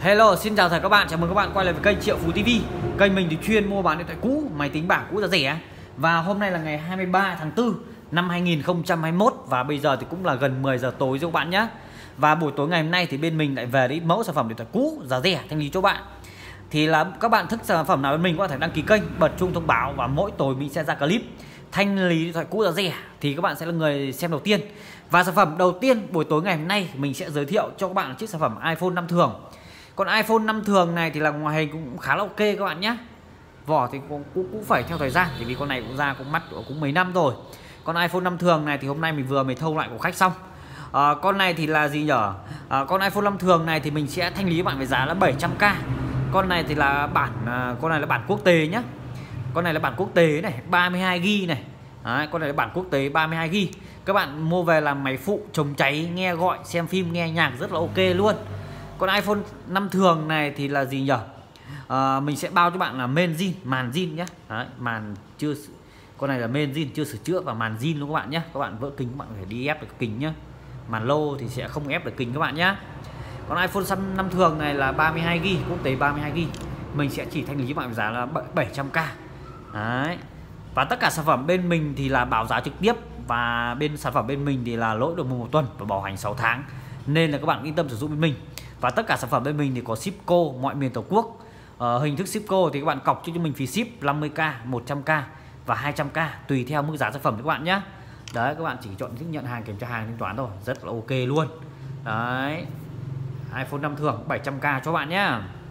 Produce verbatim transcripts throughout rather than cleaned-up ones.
Hello, xin chào tất cả các bạn, chào mừng các bạn quay lại với kênh Triệu Phú ti vi. Kênh mình thì chuyên mua bán điện thoại cũ, máy tính bảng cũ giá rẻ. Và hôm nay là ngày hai mươi ba tháng tư năm hai nghìn không trăm hai mươi mốt và bây giờ thì cũng là gần mười giờ tối rồi các bạn nhé. Và buổi tối ngày hôm nay thì bên mình lại về ít mẫu sản phẩm điện thoại cũ giá rẻ thanh lý cho bạn. Thì là các bạn thích sản phẩm nào bên mình có thể đăng ký kênh, bật chuông thông báo và mỗi tối mình sẽ ra clip thanh lý điện thoại cũ giá rẻ thì các bạn sẽ là người xem đầu tiên. Và sản phẩm đầu tiên buổi tối ngày hôm nay mình sẽ giới thiệu cho các bạn là chiếc sản phẩm iPhone năm thường. Còn iPhone năm thường này thì là ngoại hình cũng khá là ok các bạn nhé. Vỏ thì cũng, cũng, cũng phải theo thời gian, bởi vì con này cũng ra cũng mắt cũng mấy năm rồi. Con iPhone năm thường này thì hôm nay mình vừa mới thâu lại của khách xong. à, Con này thì là gì nhở? à, Con iPhone năm thường này thì mình sẽ thanh lý bạn với giá là bảy trăm k. Con này thì là bản à, con này là bản quốc tế nhá. Con này là bản quốc tế này, ba mươi hai gi ga bai này. Đấy, con này là bản quốc tế ba mươi hai gi ga bai. Các bạn mua về làm máy phụ, chống cháy, nghe gọi, xem phim, nghe nhạc rất là ok luôn. Còn iPhone năm thường này thì là gì nhỉ? À, mình sẽ bao cho bạn là main zin, màn zin nhé. Đấy, màn chưa, con này là main zin chưa sửa chữa và màn zin luôn các bạn nhé. Các bạn vỡ kính các bạn phải đi ép được kính nhé. Màn lô thì sẽ không ép được kính các bạn nhé. Còn iPhone năm thường này là ba mươi hai gi ga bai, quốc tế ba mươi hai gi ga bai. Mình sẽ chỉ thanh lý cho bạn với giá là bảy trăm k. Đấy. Và tất cả sản phẩm bên mình thì là báo giá trực tiếp, và bên sản phẩm bên mình thì là lỗi được một tuần và bảo hành sáu tháng. Nên là các bạn yên tâm sử dụng bên mình. Và tất cả sản phẩm bên mình thì có ship cô mọi miền Tổ quốc. Ờ, hình thức ship cô thì các bạn cọc cho mình phí ship năm mươi k, một trăm k và hai trăm k tùy theo mức giá sản phẩm các bạn nhé. Đấy, các bạn chỉ chọn thích nhận hàng, kiểm tra hàng, thanh toán thôi, rất là ok luôn. Đấy, iPhone năm thường bảy trăm k cho bạn nhé.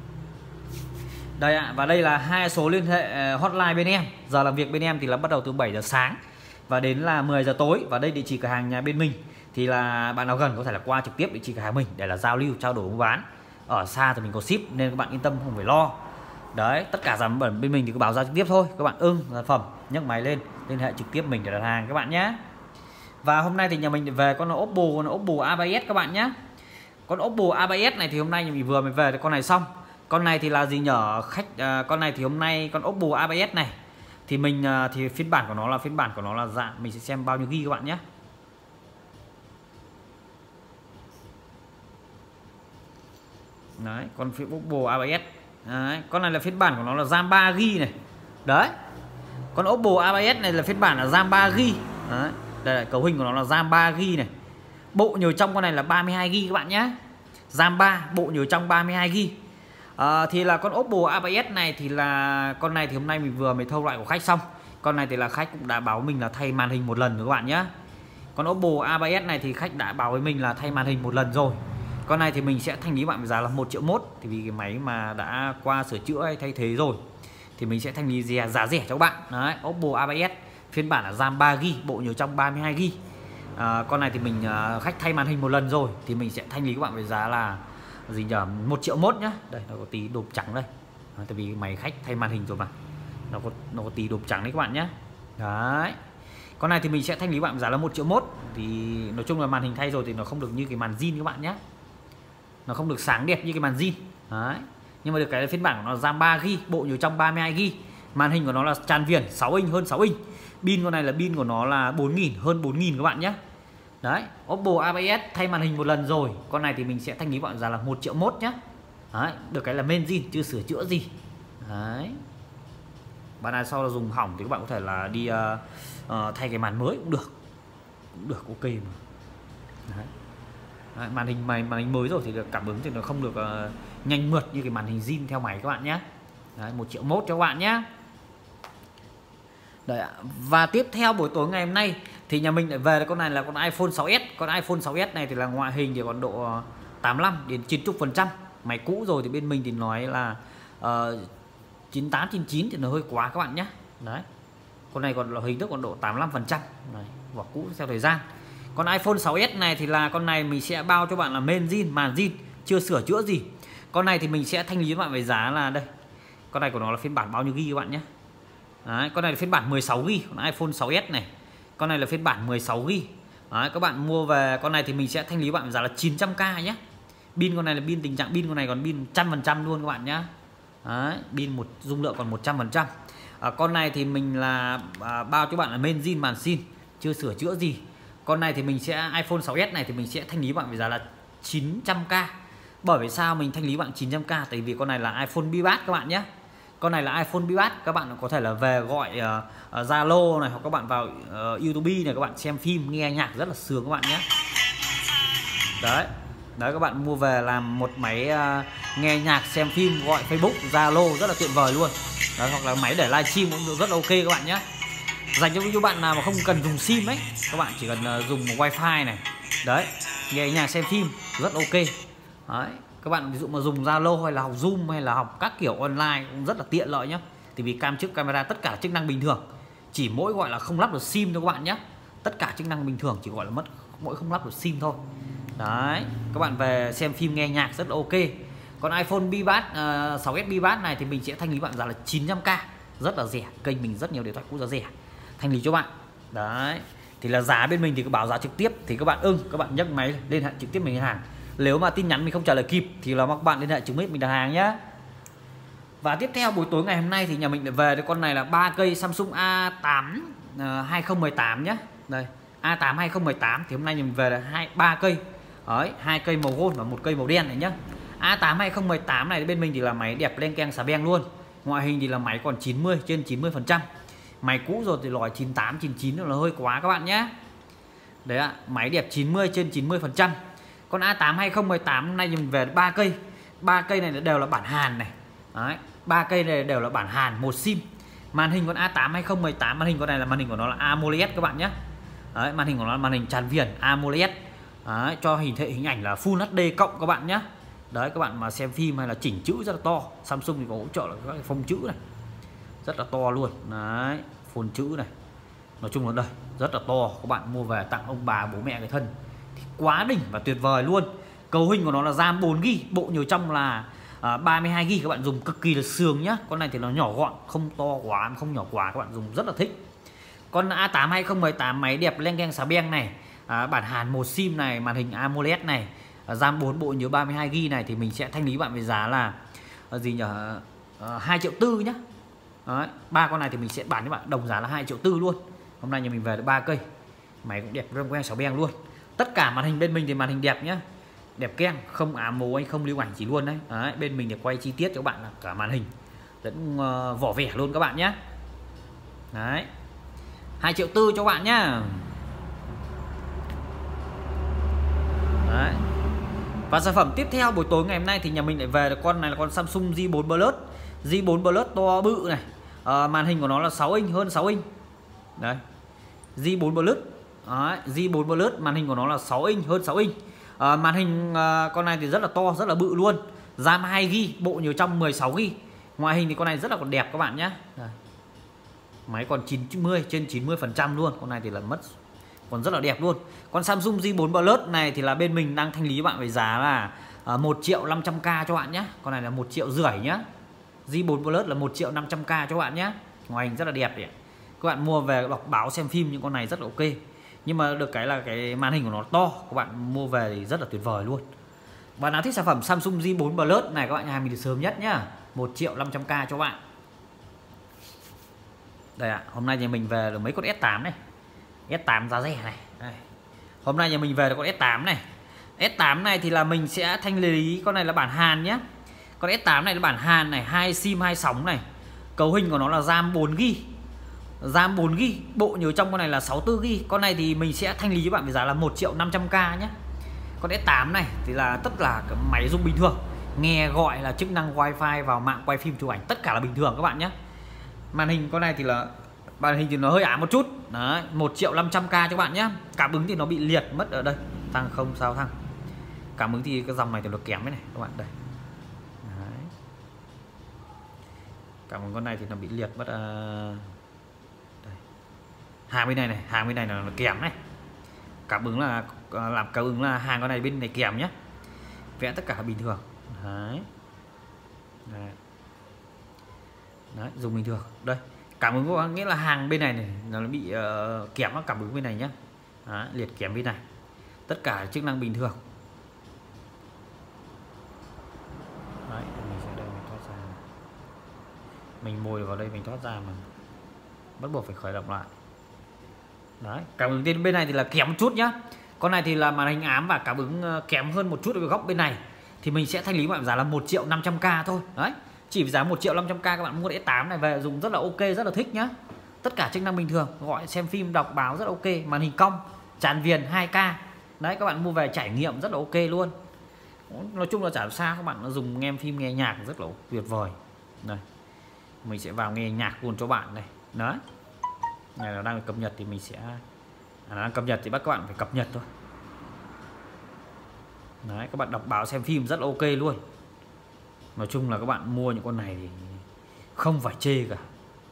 Đây ạ, và đây là hai số liên hệ hotline bên em. Giờ làm việc bên em thì là bắt đầu từ bảy giờ sáng và đến là mười giờ tối. Và đây địa chỉ cửa hàng nhà bên mình thì là bạn nào gần có thể là qua trực tiếp địa chỉ cửa hàng mình để là giao lưu, trao đổi mua bán. Ở xa thì mình có ship nên các bạn yên tâm không phải lo. Đấy, tất cả sản phẩm bên mình thì cứ báo giá trực tiếp thôi. Các bạn ưng sản phẩm nhấc máy lên liên hệ trực tiếp mình để đặt hàng các bạn nhé. Và hôm nay thì nhà mình về con Oppo, con Oppo A ba S các bạn nhé. Con Oppo A ba S này thì hôm nay nhà mình vừa mới về con này xong. Con này thì là gì nhở khách? À, con này thì hôm nay con Oppo A ba S này thì mình à, thì phiên bản của nó là phiên bản của nó là dạng mình sẽ xem bao nhiêu ghi các bạn nhé. Đấy, con phiên Oppo A ba S. Đấy, con này là phiên bản của nó là RAM ba gi ga bai này. Đấy. Con Oppo A ba S này là phiên bản là RAM ba gi ga bai. Đấy, đây là cấu hình của nó là RAM ba gi ga bai này. Bộ nhớ trong con này là ba mươi hai gi ga bai các bạn nhé. RAM ba, bộ nhớ trong ba mươi hai gi ga bai. À, thì là con Oppo A ba S này thì là con này thì hôm nay mình vừa mới thâu lại của khách xong. Con này thì là khách cũng đã báo mình là thay màn hình một lần rồi các bạn nhé. Con Oppo A ba S này thì khách đã báo với mình là thay màn hình một lần rồi. Con này thì mình sẽ thanh lý bạn với giá là một triệu mốt. Thì vì cái máy mà đã qua sửa chữa hay thay thế rồi thì mình sẽ thanh lý giá, giá rẻ cho các bạn. Đấy, Oppo A ba S phiên bản là RAM ba gi ga bai, bộ nhớ trong ba mươi hai gi ga bai. À, con này thì mình khách thay màn hình một lần rồi thì mình sẽ thanh lý các bạn với giá là gì nhờ một triệu mốt nhá. Đây nó có tí đốp trắng đây. À, tại vì máy khách thay màn hình rồi mà. Nó có nó có tí đốp trắng đấy các bạn nhé. Đấy. Con này thì mình sẽ thanh lý bạn giá là một triệu mốt. Thì nói chung là màn hình thay rồi thì nó không được như cái màn zin các bạn nhé. Nó không được sáng đẹp như cái màn zin. Đấy. Nhưng mà được cái là phiên bản của nó RAM ba gi ga bai, bộ nhớ trong ba mươi hai gi ga bai. Màn hình của nó là tràn viền sáu inch, hơn sáu inch. Pin con này là pin của nó là bốn nghìn, hơn bốn nghìn các bạn nhé. Đấy, Oppo A ba S thay màn hình một lần rồi. Con này thì mình sẽ thanh lý bạn giá là một triệu mốt nhé. Đấy, được cái là main zin, chưa sửa chữa gì. Đấy. Bạn nào sau là dùng hỏng thì các bạn có thể là đi uh, uh, thay cái màn mới cũng được. Cũng được, ok mà. Đấy. Đấy, màn hình màn, màn hình mới rồi thì được cảm ứng thì nó không được uh, nhanh mượt như cái màn hình zin theo máy các bạn nhé. Đấy, một triệu mốt cho các bạn nhé. Đấy ạ. Và tiếp theo buổi tối ngày hôm nay thì nhà mình lại về con này là con iPhone sáu S. Con iPhone sáu S này thì là ngoại hình thì còn độ tám mươi lăm đến chín mươi phần trăm. Máy cũ rồi thì bên mình thì nói là uh, chín mươi tám, chín mươi chín thì nó hơi quá các bạn nhé. Đấy. Con này còn là hình thức còn độ tám mươi lăm phần trăm. Vỏ cũ theo thời gian. Con iPhone sáu S này thì là con này mình sẽ bao cho bạn là main zin, màn zin, chưa sửa chữa gì. Con này thì mình sẽ thanh lý cho bạn với giá là đây. Con này của nó là phiên bản bao nhiêu ghi các bạn nhé. Đấy, con này là phiên bản mười sáu gi ga bai, con iPhone sáu S này. Con này là phiên bản mười sáu gi ga bai. Đấy, các bạn mua về con này thì mình sẽ thanh lý bạn giá là chín trăm k nhé. Pin con này là pin tình trạng pin con này còn pin một trăm phần trăm luôn các bạn nhé. Đấy, pin một dung lượng còn một trăm phần trăm. À, con này thì mình là à, bao cho bạn là main zin, màn zin, chưa sửa chữa gì. Con này thì mình sẽ iPhone sáu S này thì mình sẽ thanh lý bạn với giá là chín trăm k. Bởi vì sao mình thanh lý bạn chín trăm k? Tại vì con này là iPhone Bibat các bạn nhé. Con này là iPhone Bibat, các bạn có thể là về gọi Zalo uh, uh, này, hoặc các bạn vào uh, YouTube này, các bạn xem phim nghe nhạc rất là sướng các bạn nhé. Đấy. Đấy, các bạn mua về làm một máy uh, nghe nhạc, xem phim, gọi Facebook, Zalo rất là tuyệt vời luôn. Đấy, hoặc là máy để livestream cũng rất là ok các bạn nhé. Dành cho những bạn nào mà không cần dùng sim ấy, các bạn chỉ cần uh, dùng một wifi này. Đấy, nghe nhạc xem phim rất ok. Đấy, các bạn ví dụ mà dùng Zalo hay là học Zoom hay là học các kiểu online cũng rất là tiện lợi nhé. Thì vì cam trước camera tất cả chức năng bình thường, chỉ mỗi gọi là không lắp được sim thôi các bạn nhé. Tất cả chức năng bình thường, chỉ gọi là mất mỗi không lắp được sim thôi. Đấy, các bạn về xem phim nghe nhạc rất là ok. Còn iPhone Bibat uh, sáu S Bibat này thì mình sẽ thanh lý bạn giá là chín trăm k, rất là rẻ. Kênh mình rất nhiều điện thoại cũ giá rẻ thanh lý cho bạn. Đấy, thì là giá bên mình thì có báo giá trực tiếp, thì các bạn ưng các bạn nhấc máy liên hệ trực tiếp mình hàng. Nếu mà tin nhắn mình không trả lời kịp thì là các bạn liên hệ chứng minh mình đặt hàng nhé. Và tiếp theo buổi tối ngày hôm nay thì nhà mình lại về cái con này là ba cây Samsung A tám uh, hai không một tám nhé. Đây, A tám hai không một tám thì hôm nay nhà mình về là hai ba cây. Đấy, hai cây màu gold và một cây màu đen này nhá. A tám hai không một tám này bên mình thì là máy đẹp len keng xà beng luôn. Ngoại hình thì là máy còn chín mươi trên chín mươi phần trăm. Máy cũ rồi thì loại chín tám chín chín là hơi quá các bạn nhé. Đấy ạ, máy đẹp chín mươi trên chín mươi phần trăm. Con A tám hai không một tám hôm nay mình về ba cây. Ba cây này đều là bản Hàn này. Đấy, ba cây này đều là bản Hàn, một sim. Màn hình con A tám hai không một tám, màn hình con này là màn hình của nó là AMOLED các bạn nhé. Đấy, màn hình của nó là màn hình tràn viền AMOLED. Đấy, cho hình thể hình ảnh là Full hát đê cộng các bạn nhé. Đấy, các bạn mà xem phim hay là chỉnh chữ rất là to. Samsung thì có hỗ trợ là các phông chữ này rất là to luôn. Đấy, phông chữ này, nói chung là đây rất là to. Các bạn mua về tặng ông bà bố mẹ người thân thì quá đỉnh và tuyệt vời luôn. Cấu hình của nó là RAM bốn gi ga bai, bộ nhớ trong là à, ba mươi hai gi ga bai, các bạn dùng cực kỳ là sướng nhá. Con này thì nó nhỏ gọn, không to quá không nhỏ quá, các bạn dùng rất là thích. Con A tám hai không một tám máy đẹp len keng xà beng này, à, bản Hàn một sim này, màn hình AMOLED này, à, RAM bốn, bộ nhớ ba mươi hai gi ga bai này thì mình sẽ thanh lý bạn với giá là à, gì nhỉ, à, hai triệu tư nhá. Đấy, ba con này thì mình sẽ bán cho bạn đồng giá là hai triệu tư luôn. Hôm nay nhà mình về được ba cây. Máy cũng đẹp len keng xà beng luôn. Tất cả màn hình bên mình thì màn hình đẹp nhá. Đẹp keng, không ám mố hay không lưu ảnh chỉ luôn đấy. Đấy, bên mình để quay chi tiết cho các bạn là cả màn hình lẫn uh, vỏ vẻ luôn các bạn nhé. Đấy, hai triệu tư cho các bạn nhá. Đấy. Và sản phẩm tiếp theo buổi tối ngày hôm nay thì nhà mình lại về được con này là con Samsung J bốn Plus. J bốn Plus to bự này, à, màn hình của nó là sáu inch, hơn sáu inch. Đấy, J bốn Plus. Đấy, J bốn Plus màn hình của nó là sáu inch, hơn sáu inch. À, màn hình à, con này thì rất là to, rất là bự luôn. RAM hai gi ga bai, bộ nhớ trong mười sáu gi ga bai. Ngoại hình thì con này rất là còn đẹp các bạn nhé. Đây, máy còn chín mươi trên chín mươi phần trăm luôn. Con này thì là mất còn rất là đẹp luôn. Con Samsung J bốn Plus này thì là bên mình đang thanh lý bạn với giá là à, một triệu năm trăm k cho bạn nhé. Con này là một triệu rưỡi nhá. J bốn Plus là một triệu năm trăm k cho bạn nhé. Ngoại hình rất là đẹp đấy. Các bạn mua về đọc báo xem phim những con này rất là ok. Nhưng mà được cái là cái màn hình của nó to, các bạn mua về thì rất là tuyệt vời luôn. Bạn nào thích sản phẩm Samsung J bốn Plus này các bạn nhà mình được sớm nhất nhá, một triệu năm trăm k cho bạn. Đây ạ, à, hôm nay nhà mình về được mấy con S tám này. S tám giá rẻ này. Đây. Hôm nay nhà mình về được con S tám này. S tám này thì là mình sẽ thanh lý con này là bản Hàn nhé. Con S tám này là bản Hàn này, hai sim hai sóng này. Cấu hình của nó là RAM bốn gi ga bai. RAM bốn gi ga bai, bộ nhớ trong con này là sáu mươi tư gi ga bai. Con này thì mình sẽ thanh lý cho bạn với giá là một triệu năm trăm k nhé. Con S tám này thì là tất là máy dùng bình thường, nghe gọi là chức năng wifi, vào mạng quay phim chụp ảnh tất cả là bình thường các bạn nhé. Màn hình con này thì là màn hình thì nó hơi ám một chút. Đấy, một triệu năm trăm k cho bạn nhé. Cảm ứng thì nó bị liệt mất ở đây. Thằng không sao thằng. Cảm ứng thì cái dòng này thì nó kém đấy này các bạn đây. Đấy. Cảm ứng con này thì nó bị liệt mất. Uh... Đây. Hàng bên này này, hàng bên này là nó kém này. Cảm ứng là làm cảm ứng là hàng con này bên này kèm nhé. Vẽ tất cả bình thường. Đấy. Đấy. Đấy, dùng bình thường. Đây, cảm ứng có nghĩa là hàng bên này này nó bị uh, kém, nó cảm ứng bên này nhé. Đấy, liệt kém bên này. Tất cả chức năng bình thường. Đấy, mình sẽ đây mình thoát ra. Mình mồi vào đây mình thoát ra mà bắt buộc phải khởi động lại. Đấy, cảm ứng bên này thì là kém một chút nhá. Con này thì là màn hình ám và cảm ứng kém hơn một chút ở góc bên này. thì mình sẽ thanh lý bạn giá là một triệu năm trăm k thôi. Đấy, chỉ với giá một triệu năm trăm k các bạn mua S tám này về dùng rất là ok, rất là thích nhá. Tất cả chức năng bình thường, gọi xem phim, đọc báo rất ok, màn hình cong, tràn viền hai K. Đấy, các bạn mua về trải nghiệm rất là ok luôn. Nói chung là chả sao, các bạn dùng nghe phim nghe nhạc rất là tuyệt vời. Đây, mình sẽ vào nghe nhạc luôn cho bạn này. Đấy, này là đang cập nhật thì mình sẽ à, đang cập nhật thì bắt các bạn phải cập nhật thôi. Đấy, các bạn đọc báo xem phim rất là ok luôn. Nói chung là các bạn mua những con này thì không phải chê cả.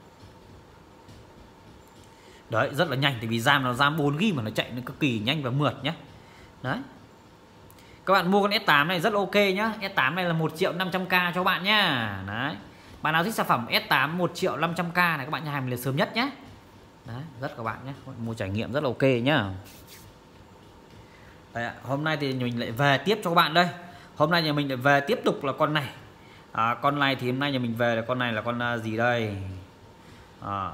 Đấy, rất là nhanh, tại vì RAM nó RAM bốn gi ga bai mà nó chạy nó cực kỳ nhanh và mượt nhé. Đấy, các bạn mua con S tám này rất ok nhá. S tám này là một triệu năm trăm k cho các bạn nhá. Đấy, bạn nào thích sản phẩm S tám một triệu năm trăm k này các bạn nhà hàng mình là sớm nhất nhé. Đấy, rất các bạn nhé, các bạn mua trải nghiệm rất là ok nhá. Đấy, hôm nay thì mình lại về tiếp cho các bạn đây. Hôm nay nhà mình lại về tiếp tục là con này. À, con này thì hôm nay nhà mình về là con này là con uh, gì đây? À,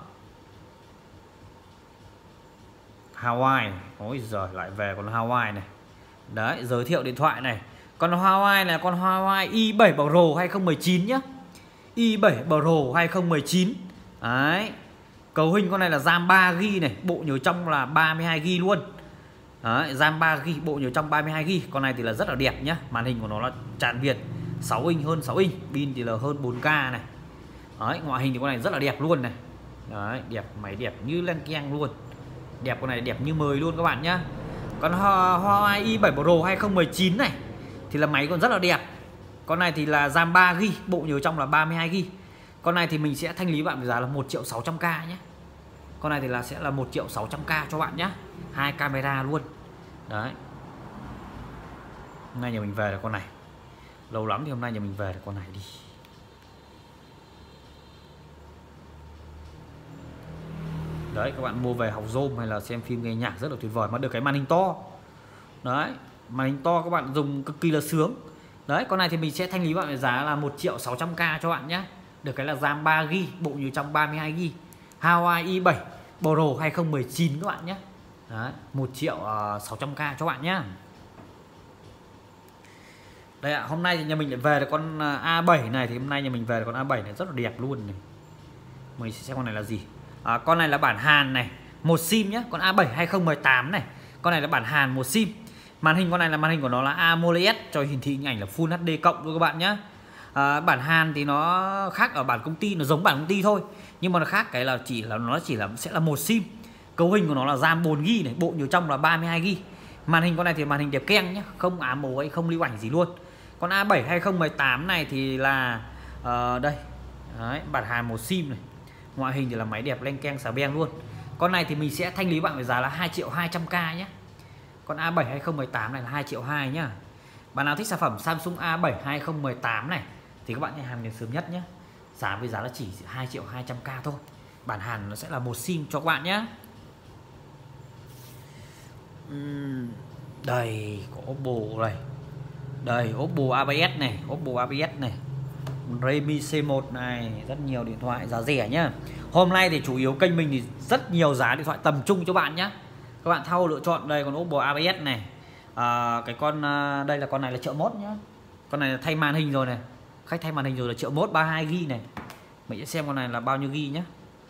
Hawaii. Ôi giời, lại về con Hawaii này. Đấy, giới thiệu điện thoại này. Con Hawaii này là con Hawaii i bảy Pro hai không một chín nhá. i bảy Pro hai không một chín. Đấy, cấu hình con này là RAM ba gi ga bai này, bộ nhớ trong là ba mươi hai gi ga bai luôn. Đấy, RAM ba gi ga bai, bộ nhớ trong ba mươi hai gi ga bai. Con này thì là rất là đẹp nhá. Màn hình của nó là tràn viền sáu inch, hơn sáu inch, pin thì là hơn bốn K này. Đấy, ngoại hình thì con này rất là đẹp luôn này. Đấy, đẹp, máy đẹp như len keng luôn. Đẹp, con này đẹp như mời luôn các bạn nhá. Con Huawei i bảy Pro hai không một chín này thì là máy còn rất là đẹp. Con này thì là RAM ba gi ga bai, bộ nhớ trong là ba mươi hai gi ga bai. Con này thì mình sẽ thanh lý bạn với giá là một triệu sáu trăm k nhé. Con này thì là sẽ là một triệu sáu trăm k cho bạn nhé. Hai camera luôn. Đấy, hôm nay nhà mình về là con này. Lâu lắm thì hôm nay nhà mình về là con này đi. Đấy, các bạn mua về học zoom hay là xem phim nghe nhạc rất là tuyệt vời, mà được cái màn hình to. Đấy, màn hình to các bạn dùng cực kỳ là sướng. Đấy, con này thì mình sẽ thanh lý bạn với giá là một triệu sáu trăm k cho bạn nhé. Được cái là RAM ba gi ga bai, bộ nhớ trong ba mươi hai gi ga bai. Hawaii i bảy Pro hai không một chín các bạn nhé. Đấy, một triệu sáu trăm k cho bạn nhé. Đây ạ, hôm nay thì nhà mình lại về là con A bảy này. Thì hôm nay nhà mình về là con A bảy này rất là đẹp luôn này. Mình sẽ xem con này là gì. À, con này là bản Hàn này, một sim nhé. Con A bảy hai không một tám này, con này là bản Hàn một sim. Màn hình con này là màn hình của nó là AMOLED cho hiển thị hình ảnh là Full hát đê cộng luôn các bạn nhé. À, bản Hàn thì nó khác ở bản công ty, nó giống bản công ty thôi, nhưng mà nó khác cái là chỉ là nó chỉ là sẽ là một sim. Cấu hình của nó là RAM bốn gi ga bai này, bộ nhớ trong là ba mươi hai gi ga bai. Màn hình con này thì màn hình đẹp keng nhé, không ám màu hay không lưu ảnh gì luôn. Con A bảy hai không một tám này thì là uh, đây. Đấy, bản Hàn một sim này. Ngoại hình thì là máy đẹp len keng xà beng luôn. Con này thì mình sẽ thanh lý bạn với giá là hai triệu hai trăm k nhé. Con A bảy hai không một tám này là hai triệu hai nhá. Bạn nào thích sản phẩm Samsung A bảy hai không một tám này thì các bạn hãy hàng đến sớm nhất nhé. Giá với giá là chỉ hai triệu hai trăm k thôi. Bản Hàn nó sẽ là một sim cho các bạn nhé. uhm, Đây có Oppo này. Đây Oppo a bảy ét này, Oppo a bảy ét này, Redmi C một này, rất nhiều điện thoại giá rẻ nhá. Hôm nay thì chủ yếu kênh mình thì rất nhiều giá điện thoại tầm trung cho bạn nhé. Các bạn thao lựa chọn. Đây còn Oppo a bảy ét này. À, cái con đây là con này là triệu mốt nhá. Con này là thay màn hình rồi này. Khách thay màn hình rồi là triệu mốt, ba mươi hai gi ga bai này. Mình sẽ xem con này là bao nhiêu gi ga bai nhé.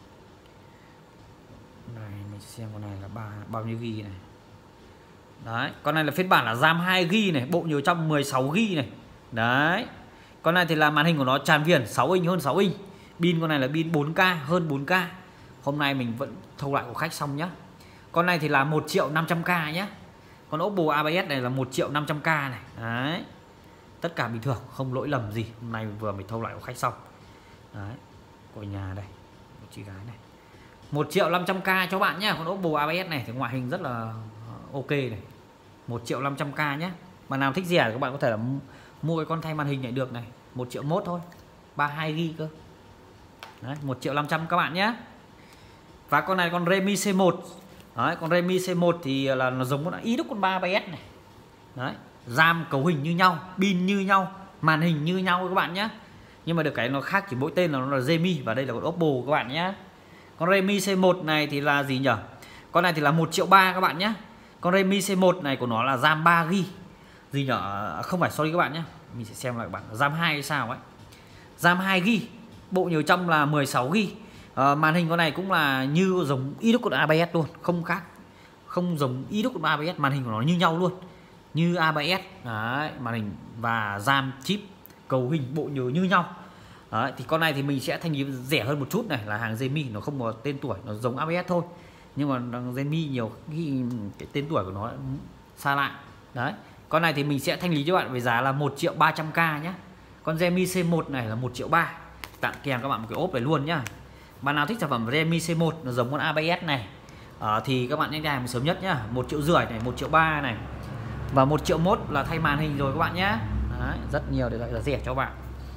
Đây mình sẽ xem con này là ba, bao nhiêu gi ga bai này. Đấy, con này là phiên bản là RAM hai gi ga bai này, bộ nhớ trong mười sáu gi ga bai này. Đấy. Con này thì là màn hình của nó tràn viền sáu inch, hơn sáu inch. Pin con này là pin bốn K, hơn bốn K. Hôm nay mình vẫn thâu lại của khách xong nhá. Con này thì là một triệu năm trăm k nhé. Con Oppo a bảy ét này là một triệu năm trăm k này. Đấy, tất cả bình thường, không lỗi lầm gì. Hôm nay vừa mới thâu lại của khách xong. Đấy, của nhà đây, một chị gái này, một triệu năm trăm k cho bạn nhé. Con Oppo a bảy ét này thì ngoại hình rất là ok này, một triệu năm trăm k nhé. Mà nào thích rẻ thì các bạn có thể là mua cái con thay màn hình này được này, một triệu mốt thôi, ba mươi hai gi ga bai cơ. Đấy, một triệu năm trăm các bạn nhé. Và con này con Redmi C một. Đấy, con Redmi C một thì là nó giống con ít con ba bảy ét này. Đấy, RAM cấu hình như nhau, pin như nhau, màn hình như nhau các bạn nhé. Nhưng mà được cái nó khác chỉ mỗi tên là nó là Redmi và đây là con Oppo các bạn nhé. Con Redmi C một này thì là gì nhỉ? Con này thì là một triệu ba các bạn nhé. Con Redmi C một này của nó là RAM ba gi ga bai. Gì nhỉ? Không phải, sorry các bạn nhé. mình sẽ xem lại các bạn RAM hai hay sao ấy. RAM hai gi ga bai, bộ nhớ trong là mười sáu gi ga bai. À, màn hình con này cũng là như giống y đúc của a ba s luôn, không khác, không giống y đúc của a ba s, màn hình của nó như nhau luôn, như a ba s. Đấy, màn hình và RAM chip cấu hình bộ nhớ như nhau. Đấy, thì con này thì mình sẽ thanh lý rẻ hơn một chút này, là hàng Zenmi, nó không có tên tuổi, nó giống a ba s thôi, nhưng mà Zenmi nhiều cái, cái tên tuổi của nó xa lạ. Đấy, con này thì mình sẽ thanh lý cho bạn với giá là một triệu ba trăm k nhé. Con Zenmi C một này là một triệu ba, tặng kèm các bạn một cái ốp này luôn nhá. Bạn nào thích sản phẩm Zenmi C một nó giống con a ba s này à, thì các bạn nhanh hàng sớm nhất nhá. Một triệu rưỡi này, một triệu ba này, và một triệu mốt là thay màn hình rồi các bạn nhé. Đấy, rất nhiều để là rẻ cho bạn.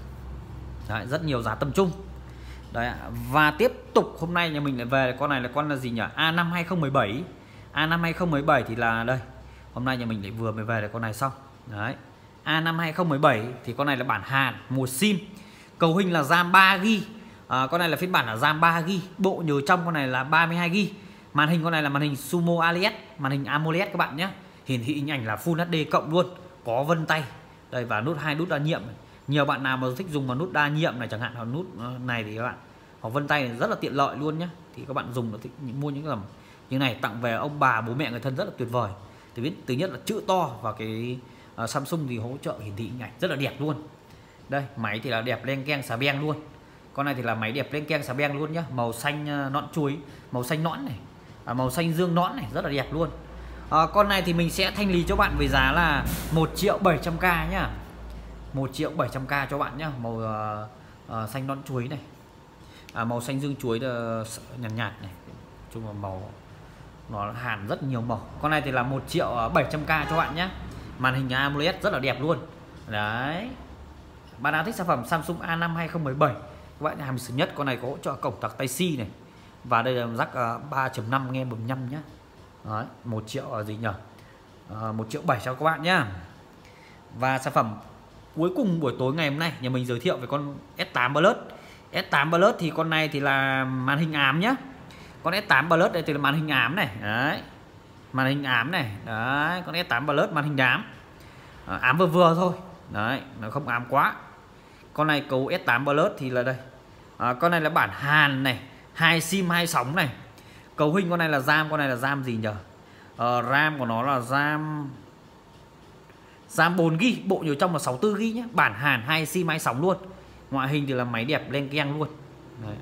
Đấy, rất nhiều giá tầm trung. Đấy, và tiếp tục hôm nay nhà mình lại về con này là con là gì nhỉ? A năm hai không một bảy. A năm hai không một bảy thì là đây. Hôm nay nhà mình lại vừa mới về được con này xong. Đấy. A năm hai không một bảy thì con này là bản Hàn, một sim. Cấu hình là RAM ba gi ga bai. À, con này là phiên bản là RAM ba gi ga bai. Bộ nhớ trong con này là ba mươi hai gi ga bai. Màn hình con này là màn hình Sumo a lờ e đê, màn hình AMOLED các bạn nhé. Hiển thị hình ảnh là Full hát đê cộng luôn, có vân tay. Đây, và nút hai nút đa nhiệm. Nhiều bạn nào mà thích dùng vào nút đa nhiệm này chẳng hạn, hoặc nút này thì các bạn, hoặc vân tay này rất là tiện lợi luôn nhé. Thì các bạn dùng thích mua những cái như này tặng về ông bà bố mẹ người thân rất là tuyệt vời. Thứ biết thứ nhất là chữ to, và cái uh, Samsung thì hỗ trợ hiển thị hình ảnh rất là đẹp luôn. Đây, máy thì là đẹp len keng xà beng luôn. Con này thì là máy đẹp len keng xà beng luôn nhá. Màu xanh uh, nõn chuối, màu xanh nõn này, à, màu xanh dương nõn này, rất là đẹp luôn. À, con này thì mình sẽ thanh lý cho bạn với giá là một triệu bảy trăm k nhá. một triệu bảy trăm k cho bạn nhá. Màu uh, uh, xanh nõn chuối này, à, màu xanh dương chuối uh, nhàn nhạt, nhạt này. Chung là màu nó Hàn rất nhiều màu. Con này thì là một triệu bảy trăm k cho bạn nhé. Màn hình AMOLED rất là đẹp luôn. Đấy, bạn nào thích sản phẩm Samsung A năm hai không một bảy, các bạn hàng sớm nhất. Con này có hỗ trợ cổng tặc Type-C này, và đây là jack uh, ba chấm năm nghe bấm nhăm nhá. Đấy, một triệu uh, gì nhỉ? Uh, một triệu bảy cho các bạn nhá. Và sản phẩm cuối cùng buổi tối ngày hôm nay nhà mình giới thiệu về con S tám Plus. S tám Plus thì con này thì là màn hình ám nhá. Con S tám Plus đây thì là màn hình ám này. Đấy, màn hình ám này. Đấy, con S tám Plus màn hình ám, à, ám vừa vừa thôi. Đấy, nó không ám quá. Con này cấu S tám Plus thì là đây, à, con này là bản Hàn này, hai sim hai sóng này. Cấu hình con này là RAM, con này là RAM gì nhỉ? uh, RAM của nó là RAM RAM bốn gi ga bai, bộ nhớ trong là sáu mươi tư gi ga bai nhé. Bản Hàn, hai sim hai sóng luôn. Ngoại hình thì là máy đẹp len keng luôn. Đấy.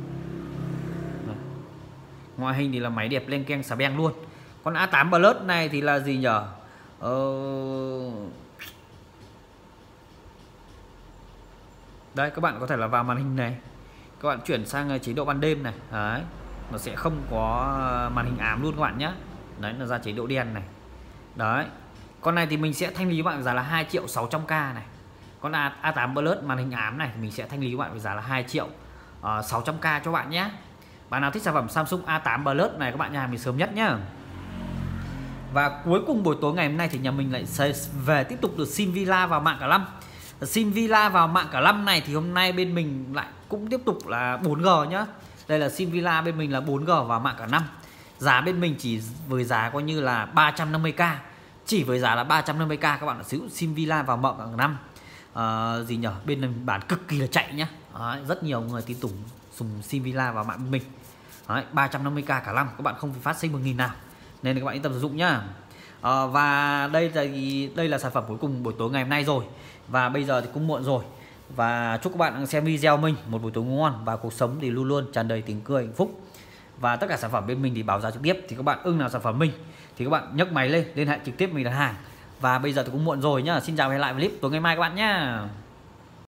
Đấy. Ngoại hình thì là máy đẹp len keng xà beng luôn. Con A tám Plus này thì là gì nhỉ? Ờ... Đây, các bạn có thể là vào màn hình này, các bạn chuyển sang chế độ ban đêm này. Đấy, nó sẽ không có màn hình ám luôn các bạn nhé. Đấy, là ra chế độ đen này. Đấy, con này thì mình sẽ thanh lý các bạn giá là hai triệu sáu trăm k này. Con A tám Plus màn hình ám này mình sẽ thanh lý các bạn với giá là hai triệu sáu trăm k cho bạn nhé. Bạn nào thích sản phẩm Samsung A tám Plus này các bạn nhà mình sớm nhất nhá. Và cuối cùng buổi tối ngày hôm nay thì nhà mình lại về tiếp tục được sim Villa vào mạng cả năm. Sim Villa vào mạng cả năm này thì hôm nay bên mình lại cũng tiếp tục là bốn G nhá. Đây là sim Villa bên mình là bốn G vào mạng cả năm. Giá bên mình chỉ với giá coi như là ba trăm năm mươi k. Chỉ với giá là ba trăm năm mươi k các bạn sử dụng sim Villa vào mạng cả năm. À, gì nhỉ? Bên mình bán cực kỳ là chạy nhá. Đấy, rất nhiều người tin tưởng dùng sim Villa vào mạng bên mình. Đấy, ba trăm năm mươi k cả năm, các bạn không phải phát sinh một nghìn nào. Nên các bạn yên tâm sử dụng nhá. À, và đây là đây là sản phẩm cuối cùng buổi tối ngày hôm nay rồi. Và bây giờ thì cũng muộn rồi. Và chúc các bạn xem video mình một buổi tối ngon, và cuộc sống thì luôn luôn tràn đầy tiếng cười hạnh phúc. Và tất cả sản phẩm bên mình thì báo giá trực tiếp, thì các bạn ưng nào sản phẩm mình thì các bạn nhấc máy lên liên hệ trực tiếp mình đặt hàng. Và bây giờ thì cũng muộn rồi nhá. Xin chào và hẹn lại với clip tối ngày mai các bạn nhá.